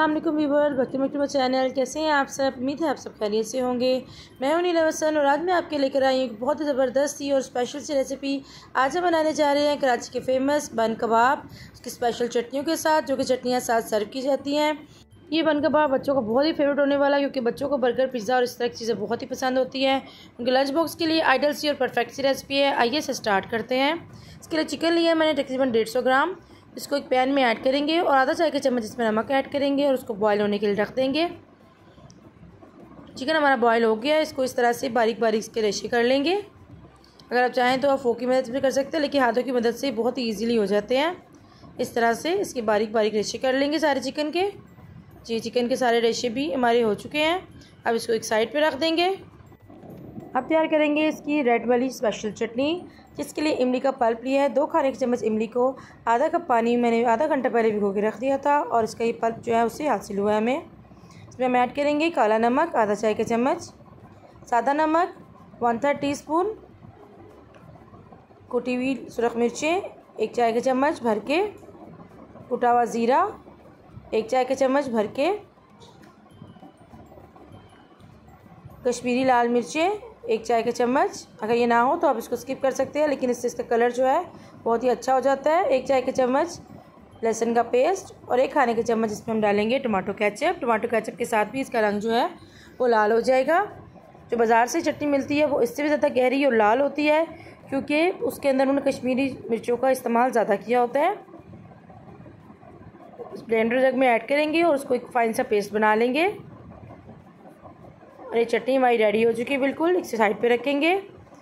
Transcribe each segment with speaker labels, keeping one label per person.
Speaker 1: अस्सलाम वालेकुम व्यूअर, बकरी मकतूबा चैनल। कैसे हैं आप सब? उम्मीद है आप सब खैरियत से होंगे। मैं हूं नीला हसन और आज मैं आपके लेकर आई एक बहुत ही ज़बरदस्त सी और स्पेशल सी रेसिपी। आज हम बनाने जा रहे हैं कराची के फेमस बन कबाब, उसकी स्पेशल चटनियों के साथ, जो कि चटनियाँ साथ सर्व की जाती हैं। ये बन कबाब बच्चों को बहुत ही फेवरेट होने वाला है, क्योंकि बच्चों को बर्गर, पिज़्ज़ा और इस तरह की चीज़ें बहुत ही पसंद होती हैं। उनके लंच बॉक्स के लिए आइडल सी और परफेक्ट सी रेसिपी है। आइए इसे स्टार्ट करते हैं। इसके लिए चिकन लिया मैंने तकरीबन 150 ग्राम। इसको एक पैन में ऐड करेंगे और आधा चाय का चम्मच इसमें नमक ऐड करेंगे और उसको बॉयल होने के लिए रख देंगे। चिकन हमारा बॉयल हो गया है। इसको इस तरह से बारीक बारीक इसके रेशे कर लेंगे। अगर आप चाहें तो आप फोक की मदद से भी कर सकते हैं, लेकिन हाथों की मदद से बहुत ही ईजीली हो जाते हैं। इस तरह से इसके बारीक बारीक रेशे कर लेंगे सारे चिकन के। जी, चिकन के सारे रेशे भी हमारे हो चुके हैं। अब इसको एक साइड पे रख देंगे। अब तैयार करेंगे इसकी रेड वाली स्पेशल चटनी, जिसके लिए इमली का पल्प लिया है। 2 खाने के चम्मच इमली को आधा कप पानी मैंने आधा घंटा पहले भिगो के रख दिया था और इसका ये पल्प जो है उससे हासिल हुआ है हमें। इसमें हम ऐड करेंगे काला नमक आधा चाय का चम्मच, सादा नमक 1/3 टीस्पून, कुटी हुई सुरख मिर्चें 1 चाय का चम्मच भर के, कुटा हुआ ज़ीरा 1 चाय का चम्मच भर के, कश्मीरी लाल मिर्चें 1 चाय का चम्मच। अगर ये ना हो तो आप इसको स्किप कर सकते हैं, लेकिन इससे इसका कलर जो है बहुत ही अच्छा हो जाता है। 1 चाय का चम्मच लहसुन का पेस्ट और 1 खाने का चम्मच इसमें हम डालेंगे टमाटो केचप। टमाटो केचप के साथ भी इसका रंग जो है वो लाल हो जाएगा। जो बाज़ार से चटनी मिलती है वो इससे भी ज़्यादा गहरी और लाल होती है, क्योंकि उसके अंदर उन्होंने कश्मीरी मिर्चों का इस्तेमाल ज़्यादा किया होता है। ब्लेंडर जग में ऐड करेंगे और उसको एक फाइन सा पेस्ट बना लेंगे। और ये चटनी हमारी रेडी हो चुकी है बिल्कुल। इसे साइड पे रखेंगे।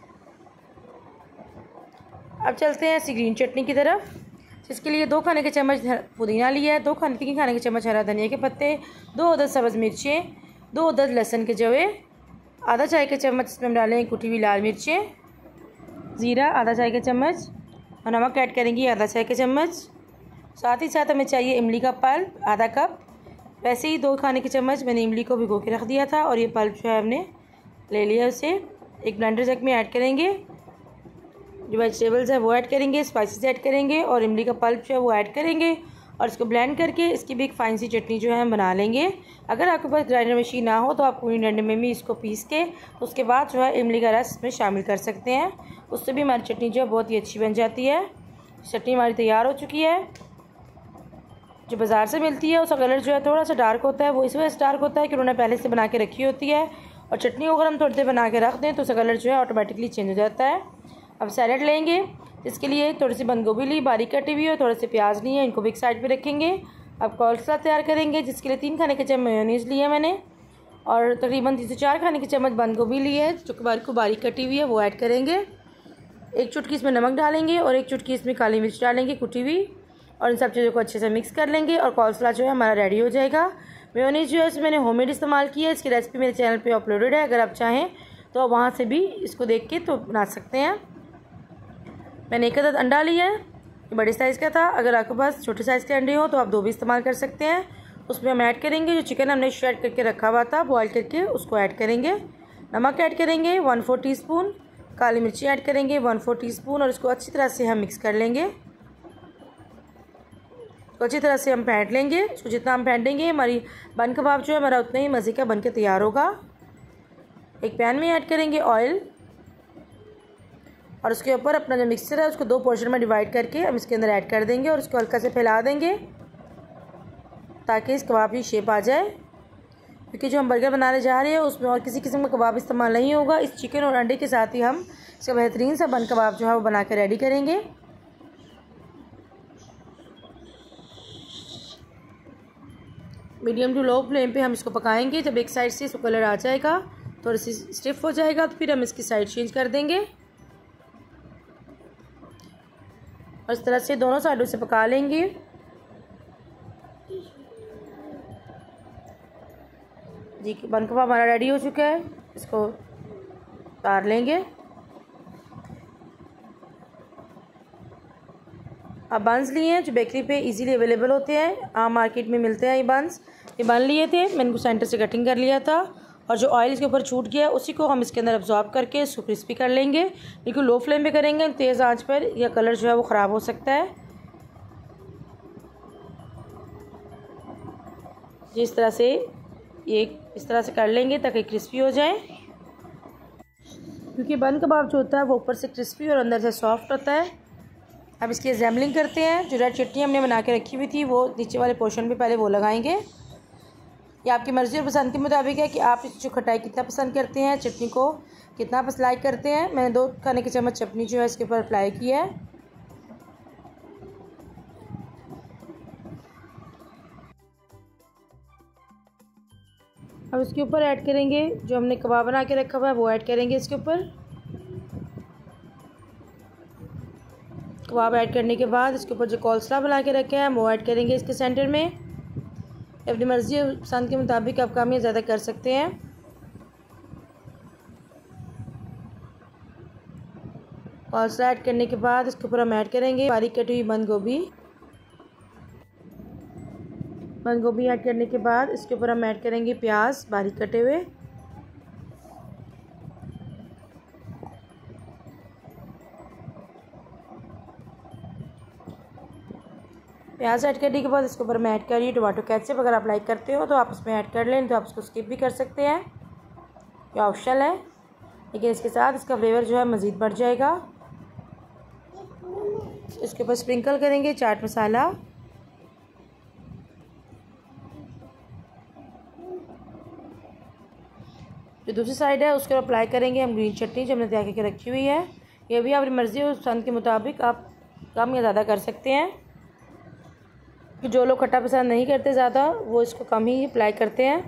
Speaker 1: अब चलते हैं इसी ग्रीन चटनी की तरफ, जिसके लिए 2 खाने के चम्मच पुदीना लिया है, 3 खाने के चम्मच हरा धनिया के पत्ते, 2 अदद सब्ज़ मिर्चें, 2 अदद लहसुन के जवे, आधा चाय का चम्मच इसमें हम डालेंगे कुटी हुई लाल मिर्चें, ज़ीरा आधा चाय का चम्मच और नमक ऐड करेंगे आधा चाय का चम्मच। साथ ही साथ हमें चाहिए इमली का पल्प आधा कप। वैसे ही 2 खाने के चम्मच मैंने इमली को भिगो के रख दिया था और ये पल्प जो है हमने ले लिया। उसे एक ब्लेंडर जग में ऐड करेंगे। जो वेजिटेबल्स है वो ऐड करेंगे, स्पाइसेस ऐड करेंगे और इमली का पल्प जो है वो ऐड करेंगे और इसको ब्लेंड करके इसकी भी एक फाइन सी चटनी जो है हम बना लेंगे। अगर आपके पास ग्राइंडर मशीन ना हो तो आप पूरी ग्राइंडर में भी इसको पीस के उसके बाद जो है इमली का रस इसमें शामिल कर सकते हैं। उससे भी हमारी चटनी जो है बहुत ही अच्छी बन जाती है। चटनी हमारी तैयार हो चुकी है। जो बाज़ार से मिलती है उसका कलर जो है थोड़ा सा डार्क होता है। वो इस वजह से डार्क होता है कि उन्होंने पहले से बना के रखी होती है, और चटनी को अगर हम थोड़ी देर बना के रख दें तो उसका कलर जो है ऑटोमेटिकली चेंज हो जाता है। अब सैलड लेंगे, इसके लिए थोड़ी सी बंद गोभी ली बारीक कटी हुई और थोड़े से प्याज लिए, इनको भी एक साइड पे रखेंगे। अब कॉर्नफ्लावर तैयार करेंगे, जिसके लिए 3 खाने के चम्मच मेयोनीज़ लिए मैंने और तकरीबन 3 से 4 खाने के चम्मच बंद गोभी ली है जो कि बारीक कटी हुई है, वो ऐड करेंगे। 1 चुटकी इसमें नमक डालेंगे और 1 चुटकी इसमें काली मिर्च डालेंगे कुटी हुई, और इन सब चीज़ों को अच्छे से मिक्स कर लेंगे और कॉर्नफ्लावर जो है हमारा रेडी हो जाएगा। मेयोनीज़ जो है इसमें मैंने होममेड इस्तेमाल की है। इसकी रेसिपी मेरे चैनल पे अपलोडेड है, अगर आप चाहें तो आप वहाँ से भी इसको देख के तो बना सकते हैं। मैंने 1 अदद अंडा लिया है, ये बड़े साइज़ का था। अगर आपके पास छोटे साइज़ के अंडे हो तो आप 2 भी इस्तेमाल कर सकते हैं। उसमें हम ऐड करेंगे जो चिकन हमने श्रेड करके रखा हुआ था बॉयल करके, उसको ऐड करेंगे। नमक ऐड करेंगे 1/4 टीस्पून, काली मिर्ची ऐड करेंगे 1/4 टीस्पून और इसको अच्छी तरह से हम मिक्स कर लेंगे। तो अच्छी तरह से हम फेंट लेंगे। इसको जितना हम फेंटेंगे हमारी बन कबाब जो है हमारा उतना ही मज़े का बन के तैयार होगा। एक पैन में ऐड करेंगे ऑयल और उसके ऊपर अपना जो मिक्सचर है उसको 2 पोर्शन में डिवाइड करके हम इसके अंदर ऐड कर देंगे और इसको हल्का से फैला देंगे ताकि इस कबाब की शेप आ जाए। क्योंकि जो हम बर्गर बनाने जा रहे हैं उसमें और किसी किस्म का कबाब इस्तेमाल नहीं होगा। इस चिकन और अंडे के साथ ही हम इसका बेहतरीन सा बन कबाब जो है वो बना कर रेडी करेंगे। मीडियम टू लो फ्लेम पे हम इसको पकाएंगे। जब एक साइड से इसको कलर आ जाएगा, थोड़ी सी स्टिफ हो जाएगा, तो फिर हम इसकी साइड चेंज कर देंगे और इस तरह से दोनों साइडों से पका लेंगे। जी, बन कबाब हमारा रेडी हो चुका है। इसको उतार लेंगे। अब बंस लिए हैं जो बेकरी पे इजीली अवेलेबल होते हैं, आम मार्केट में मिलते हैं। ये बन लिए थे, मैंने इनको सेंटर से कटिंग कर लिया था और जो ऑयल इसके ऊपर छूट गया उसी को हम इसके अंदर अब्जॉर्ब करके इसको क्रिस्पी कर लेंगे। बिल्कुल लो फ्लेम पे करेंगे, तेज़ आंच पर यह कलर जो है वो ख़राब हो सकता है। जिस तरह से ये इस तरह से कर लेंगे ताकि क्रिस्पी हो जाए, क्योंकि बन कबाब जो होता है वो ऊपर से क्रिस्पी और अंदर से सॉफ्ट होता है। अब इसकी असेंबलिंग करते हैं। जो रेड चटनी हमने बना के रखी हुई थी वो नीचे वाले पोर्शन पे पहले वो लगाएंगे। ये आपकी मर्ज़ी और पसंद के मुताबिक है कि आप इस जो खटाई कितना पसंद करते हैं, चटनी को कितना लाइक करते हैं। मैंने 2 खाने के चम्मच चटनी जो है इसके ऊपर अप्लाई किया है। अब इसके ऊपर ऐड करेंगे जो हमने कबाब बना के रखा हुआ है, वो ऐड करेंगे इसके ऊपर। कबाब ऐड करने के बाद इसके ऊपर जो कोल्स्लॉ बना के रखे हैं वो ऐड करेंगे इसके सेंटर में। अपनी मर्ज़ी और पसंद के मुताबिक आप कम या ज़्यादा कर सकते हैं। कोल्स्लॉ ऐड करने के बाद इसके ऊपर हम ऐड करेंगे बारीक कटी हुई बंद गोभी। बंद गोभी ऐड करने के बाद इसके ऊपर हम ऐड करेंगे प्याज बारीक कटे हुए। प्याज ऐड करने के बाद इसके ऊपर मैं ऐड कर रही हूँ टमाटो केचप। अगर आप लाइक करते हो तो आप इसमें ऐड कर लें, तो आप इसको स्किप भी कर सकते हैं, ये ऑप्शनल है, लेकिन इसके साथ इसका फ्लेवर जो है मज़ीद बढ़ जाएगा। इसके ऊपर स्प्रिंकल करेंगे चाट मसाला। जो दूसरी साइड है उसके ऊपर अप्लाई करेंगे हम ग्रीन चटनी जो हमने तैयार करके रखी हुई है। ये भी अपनी मर्ज़ी और पसंद के मुताबिक आप कम या ज़्यादा कर सकते हैं। कि जो लोग खट्टा पसंद नहीं करते ज़्यादा वो इसको कम ही अप्लाई करते हैं।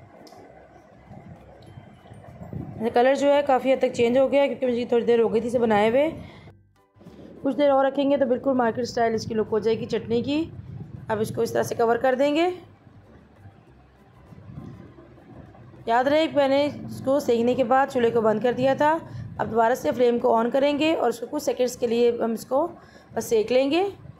Speaker 1: कलर जो है काफ़ी हद तक चेंज हो गया क्योंकि मुझे थोड़ी देर हो गई थी इसे बनाए हुए। कुछ देर और रखेंगे तो बिल्कुल मार्केट स्टाइल इसकी लुक हो जाएगी चटनी की। अब इसको इस तरह से कवर कर देंगे। याद रहे मैंने इसको सेकने के बाद चूल्हे को बंद कर दिया था। अब दोबारा से फ्लेम को ऑन करेंगे और उसको कुछ सेकंड्स के लिए हम इसको बस सेक लेंगे।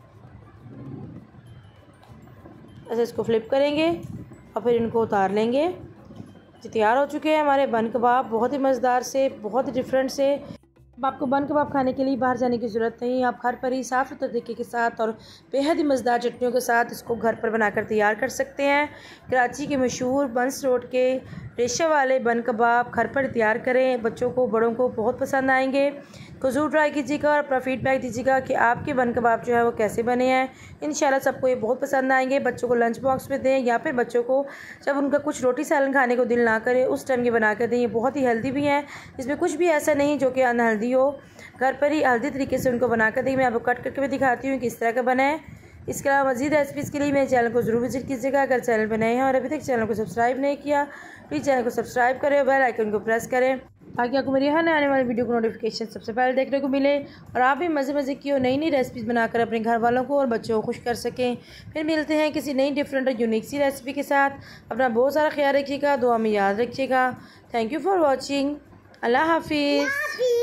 Speaker 1: ऐसे इसको फ्लिप करेंगे और फिर इनको उतार लेंगे। जो तैयार हो चुके हैं हमारे बन कबाब, बहुत ही मज़ेदार से, बहुत ही डिफरेंट से। अब आपको बन कबाब खाने के लिए बाहर जाने की ज़रूरत नहीं, आप घर पर ही साफ़ सुथरे तरीके के साथ और बेहद ही मज़ेदार चटनियों के साथ इसको घर पर बनाकर तैयार कर सकते हैं। कराची के मशहूर बंस रोड के रेशा वाले बन कबाब घर पर तैयार करें, बच्चों को बड़ों को बहुत पसंद आएंगे। तो ज़रूर ट्राई कीजिएगा और अपना फीडबैक दीजिएगा कि आपके बन कबाब जो है वो कैसे बने हैं। इंशाल्लाह सबको ये बहुत पसंद आएंगे। बच्चों को लंच बॉक्स में दें या फिर बच्चों को जब उनका कुछ रोटी सालन खाने को दिल ना करे उस टाइम ये बना कर दें। ये बहुत ही हेल्दी भी है, इसमें कुछ भी ऐसा नहीं जो कि अनहेल्दी हो। घर पर ही हेल्दी तरीके से उनको बना कर दें। मैं आपको कट करके भी दिखाती हूँ कि इस तरह का बना है। इसके अलावा मज़ीद रेसिपीज़ के लिए मेरे चैनल को ज़रूर विजिट कीजिएगा। अगर चैनल पर नए हैं और अभी तक चैनल को सब्सक्राइब नहीं किया प्लीज़ चैनल को सब्सक्राइब करें और बेल आइकन को प्रेस करें ताकि आपको मेरी हर आने वाली वीडियो को नोटिफिकेशन सबसे पहले देखने को मिले और आप भी मज़े की और नई नई रेसिपीज़ बनाकर अपने घर वालों को और बच्चों को खुश कर सकें। फिर मिलते हैं किसी नई डिफरेंट और यूनिक सी रेसिपी के साथ। अपना बहुत सारा ख्याल रखिएगा, दुआ में याद रखिएगा। Thank you for watching. अल्लाह हाफिज़।